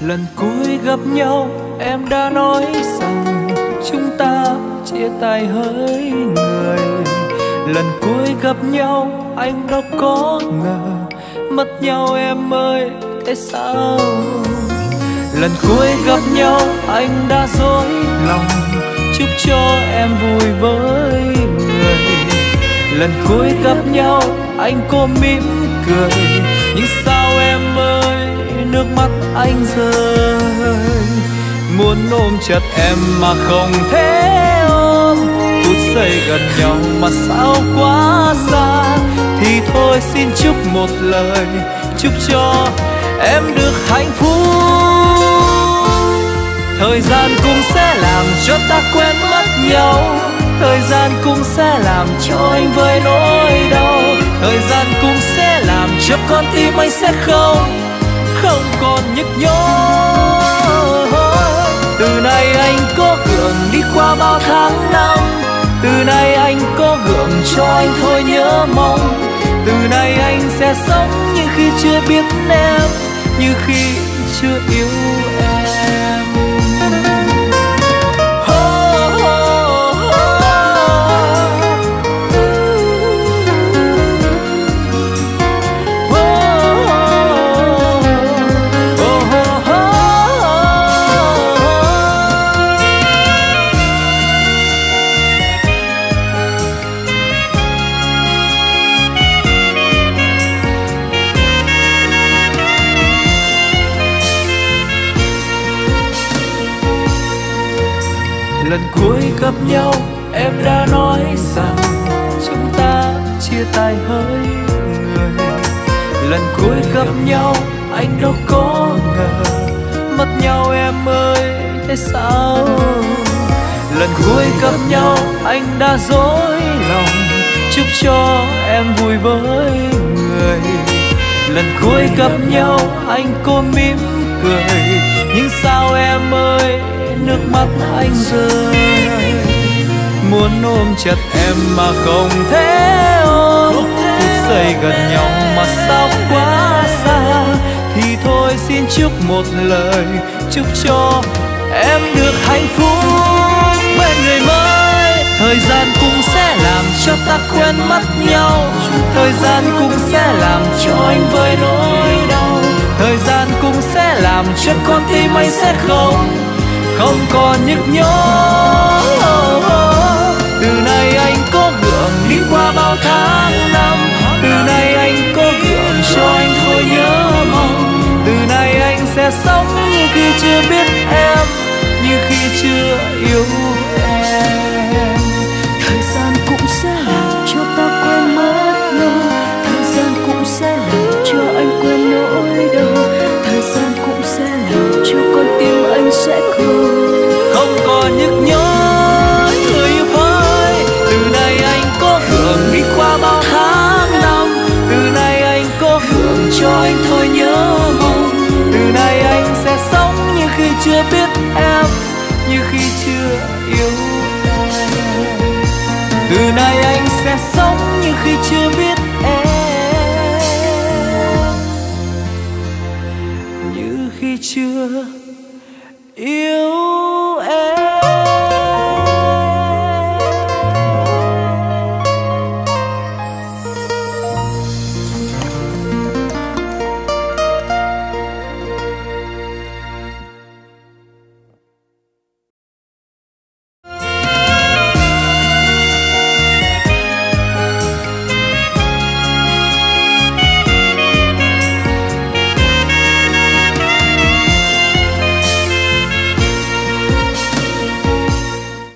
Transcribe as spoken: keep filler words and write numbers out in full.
Lần cuối gặp nhau em đã nói rằng chúng ta chia tay hỡi người. Lần cuối gặp nhau anh đâu có ngờ mất nhau em ơi, thế sao? Lần cuối gặp nhau anh đã dối lòng chúc cho em vui với người. Lần cuối gặp nhau anh có mỉm cười, nhưng sao em ơi nước mắt anh rơi. Muốn ôm chặt em mà không thể ôm, phút giây gần nhau mà sao quá xa. Thì thôi xin chúc một lời, chúc cho em được hạnh phúc. Thời gian cũng sẽ làm cho ta quên mất nhau, thời gian cũng sẽ làm cho anh vơi nỗi đau. Thời gian cũng sẽ làm cho con tim anh sẽ không không còn nhức nhối. Từ nay anh có gượng đi qua bao tháng năm, từ nay anh có gượng cho anh thôi nhớ mong. Từ nay anh sẽ sống như khi chưa biết em, như khi chưa yêu em. Lần cuối gặp nhau em đã nói rằng chúng ta chia tay hỡi người. Lần cuối gặp nhau anh đâu có ngờ mất nhau em ơi, thế sao? Lần cuối gặp nhau anh đã dối lòng chúc cho em vui với người. Lần cuối gặp nhau anh có mỉm cười, nhưng sao em ơi nước mắt anh rơi. Muốn ôm chặt em mà không thể ôm, phút giây gần nhau mà sao quá xa. Thì thôi xin chúc một lời, chúc cho em được hạnh phúc bên người mới. Thời gian cũng sẽ làm cho ta quên mất nhau, thời gian cũng sẽ làm cho anh vơi nỗi đau. Thời gian cũng sẽ làm cho con tim anh sẽ không không còn nhức nhối. Từ nay anh có gượng đi qua bao tháng năm, từ nay anh có gượng cho anh thôi nhớ mong. Từ nay anh sẽ sống như khi chưa biết em, như khi chưa yêu em. Thời gian cũng sẽ làm cho ta quên mất nhau, thời gian cũng sẽ làm cho anh quên nỗi đau. Thời gian cũng sẽ làm cho con tim anh sẽ không không còn nhức nhối người yêu ơi. Từ nay anh có gượng đi qua bao tháng năm, từ nay anh có gượng cho anh thôi nhớ mong. Từ nay anh sẽ sống như khi chưa biết em, như khi chưa yêu em. Từ nay anh sẽ sống như khi chưa biết em, như khi chưa